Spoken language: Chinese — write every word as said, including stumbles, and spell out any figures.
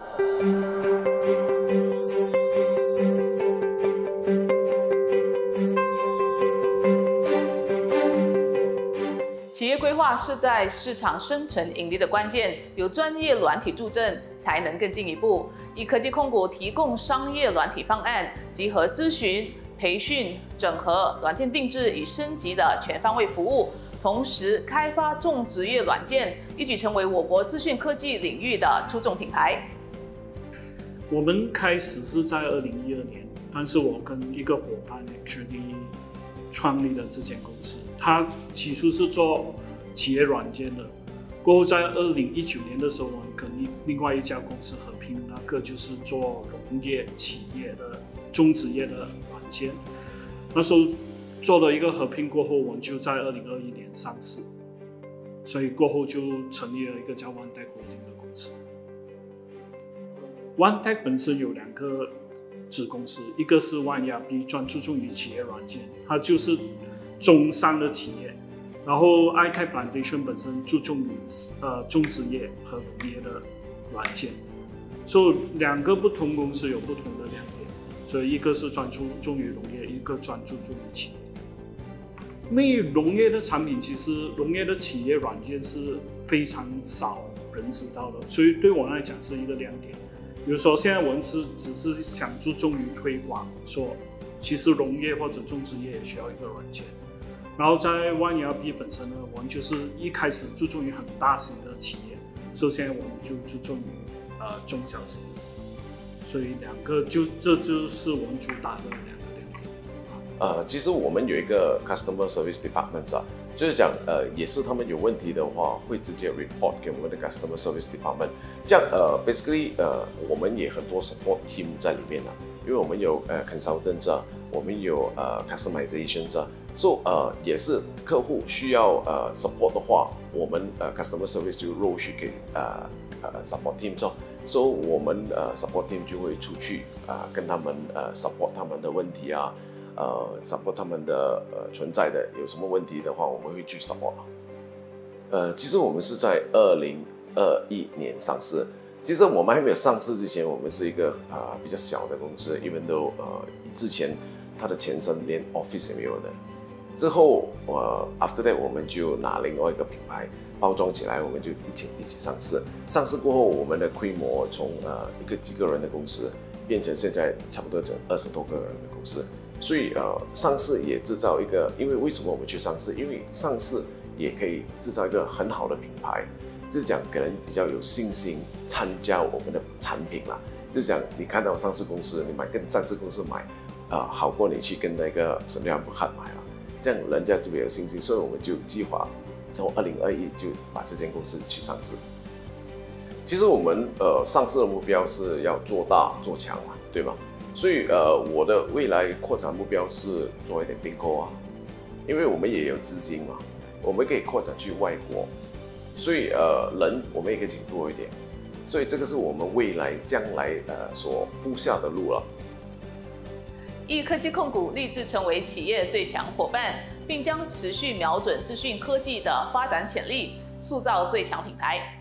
企业规划是在市场生存盈利的关键，有专业软体助阵，才能更进一步。易科技控股提供商业软体方案，集合咨询、培训、整合、软件定制与升级的全方位服务，同时开发重职业软件，一举成为我国资讯科技领域的出众品牌。 我们开始是在二零一二年，但是我跟一个伙伴决定创立了这间公司。他起初是做企业软件的，过后在二零一九年的时候，我们跟另外一家公司合并，那个就是做农业企业的种植业的软件。那时候做了一个合并过后，我们就在二零二一年上市，所以过后就成立了一个叫 OneTech Holding 的公司。OneTech 本身有两个子公司，一个是 One E R P， 专注重于企业软件，它就是中商的企业。然后 I K Plantation 本身注重于呃种植业和农业的软件，所以两个不同公司有不同的亮点。所以一个是专注重于农业，一个专注重于企业。因为农业的产品，其实农业的企业软件是非常少人知道的，所以对我来讲是一个亮点。比如说，现在我们只只是想注重于推广，说其实农业或者种植业也需要一个软件。然后在 One E R P 本身呢，我们就是一开始注重于很大型的企业，所以现在我们就注重于呃中小型，所以两个就这就是我们主打的两个亮点。 呃，其实我们有一个 Customer Service Department 啊，就是讲呃也是他们有问题的话，会直接 report 给我们的 Customer Service Department。这样呃 basically 呃我们也很多 support team 在里面啊，因为我们有呃 consultants 啊，我们有呃 customizations 啊。所以呃也是客户需要呃 support 的话，我们呃 customer service 就 roll 去给呃呃 support team 做，所以我们呃 support team 就会出去啊、呃、跟他们呃 support 他们的问题啊，呃 support 他们的呃存在的有什么问题的话，我们会去 support。呃，其实我们是在二零二一年上市。其实我们还没有上市之前，我们是一个啊、呃、比较小的公司 ，even though 呃之前它的前身连 office 也没有的。之后，呃 ，after that 我们就拿另外一个品牌包装起来，我们就一起一起上市。上市过后，我们的规模从呃一个几个人的公司变成现在差不多整二十多个人的公司。所以呃，上市也制造一个，因为为什么我们去上市？因为上市也可以制造一个很好的品牌，就是讲给人比较有信心参加我们的产品啦。就讲你看到上市公司，你买跟上市公司买，啊、呃，好过你去跟那个什么样不看买了。这样人家就没有信心，所以我们就计划从二零二一就把这间公司去上市。其实我们呃上市的目标是要做大做强嘛，对吗？所以呃我的未来扩展目标是做一点并购啊，因为我们也有资金嘛，我们可以扩展去外国，所以呃人我们也可以请多一点，所以这个是我们未来将来呃所布下的路了。 易科技控股立志成为企业最强伙伴，并将持续瞄准资讯科技的发展潜力，塑造最强品牌。